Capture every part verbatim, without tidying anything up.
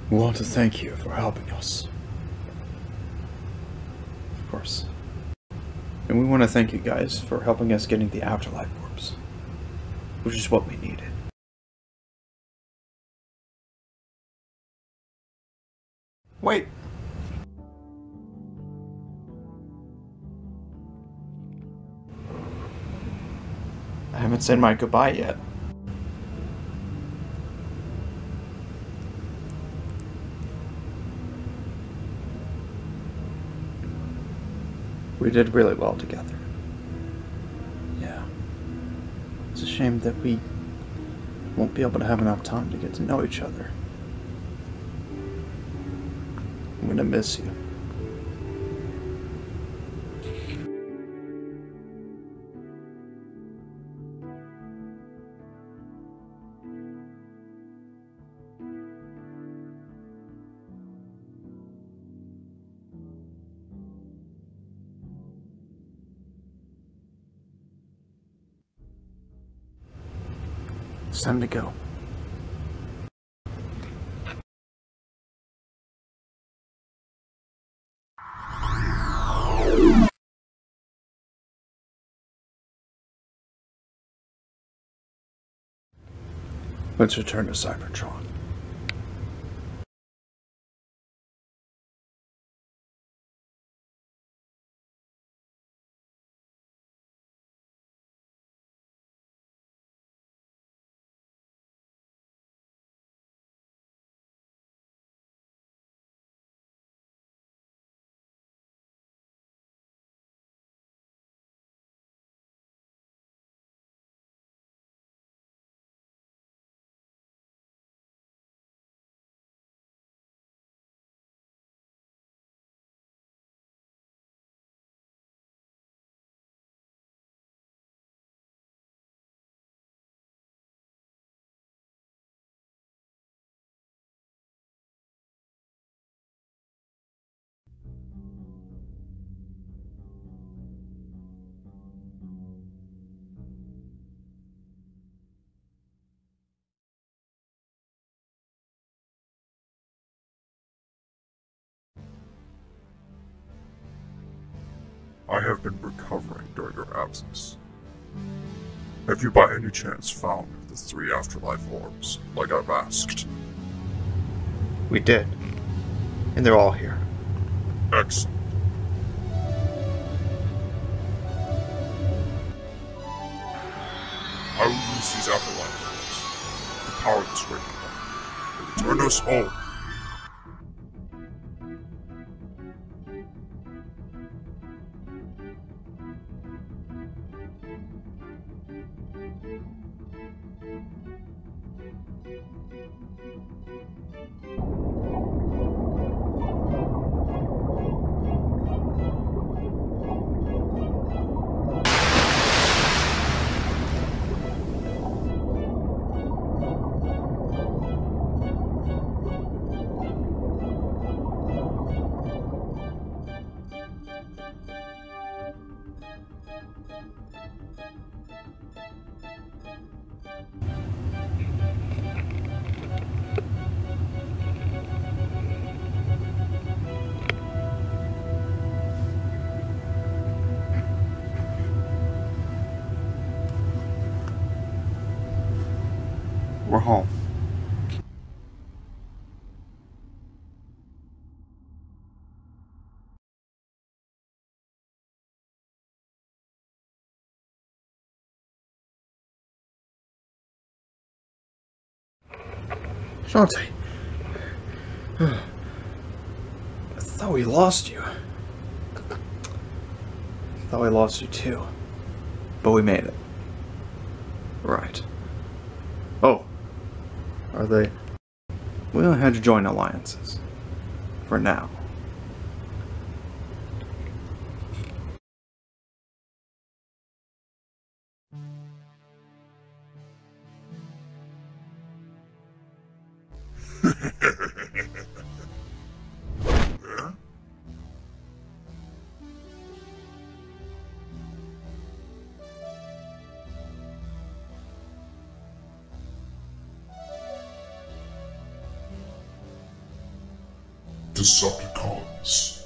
We want to thank you for helping us. Of course. And we want to thank you guys for helping us getting the Afterlife Orbs, which is what we needed. Wait! I haven't said my goodbye yet. We did really well together. Yeah. It's a shame that we won't be able to have enough time to get to know each other. I'm gonna miss you. It's time to go. Let's return to Cybertron. I have been recovering during your absence. Have you by any chance found the three Afterlife Orbs, like I've asked? We did. And they're all here. Excellent. I will use these Afterlife Orbs to power this radio and return us home. We're home. Shantae. I thought we lost you. I thought we lost you too. But we made it. Right. Oh. Are they? We only had to join alliances. For now. Decepticons.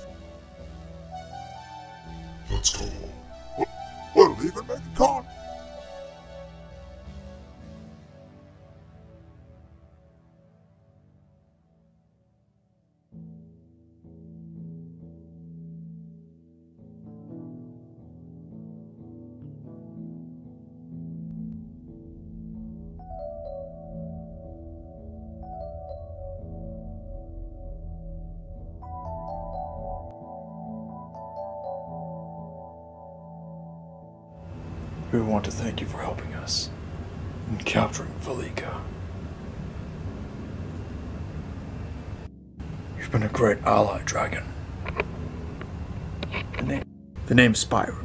Let's go. What? We'll even make a con. We want to thank you for helping us in capturing Valika. You've been a great ally, Dragon. The name, the name's Spyro.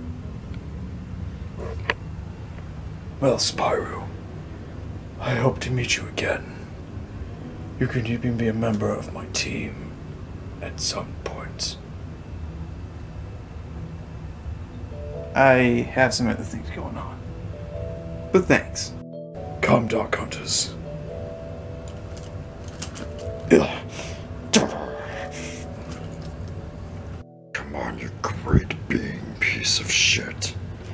Well, Spyro, I hope to meet you again. You can even be a member of my team at some point. I have some other things going on. But thanks. Come, Dark Hunters. Come on, you great being piece of shit.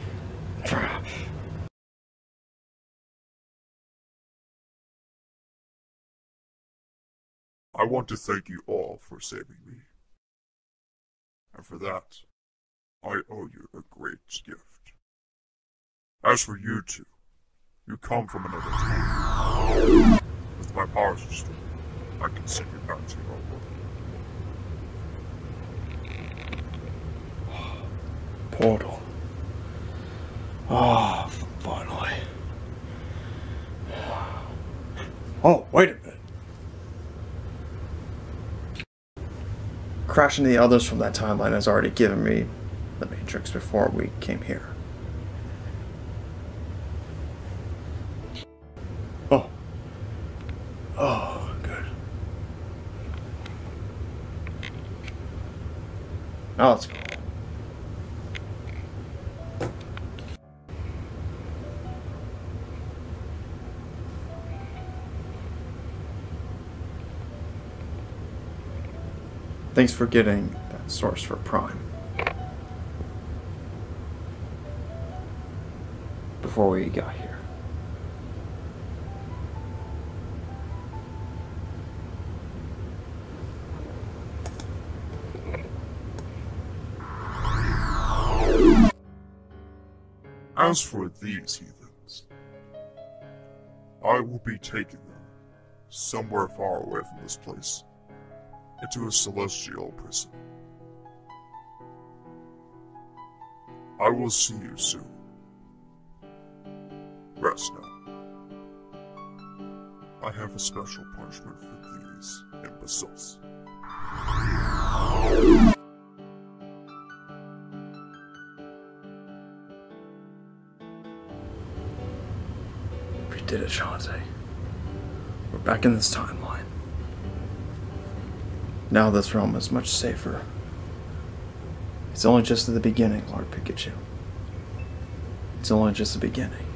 I want to thank you all for saving me. And for that, I owe you a great gift. As for you two, you come from another time. With my powers restored, I can send you back to your world. Portal. Ah, oh, finally. Oh, wait a minute. Crashing the others from that timeline has already given me the Matrix before we came here. Oh. Oh, good. Now let's go. Thanks for getting that source for Prime. Before we got here. As for these heathens, I will be taking them somewhere far away from this place, into a celestial prison. I will see you soon. Rest now. I have a special punishment for these imbeciles. We did it, Shantae. We're back in this timeline. Now this realm is much safer. It's only just at the beginning, Lord Pikachu. It's only just the beginning.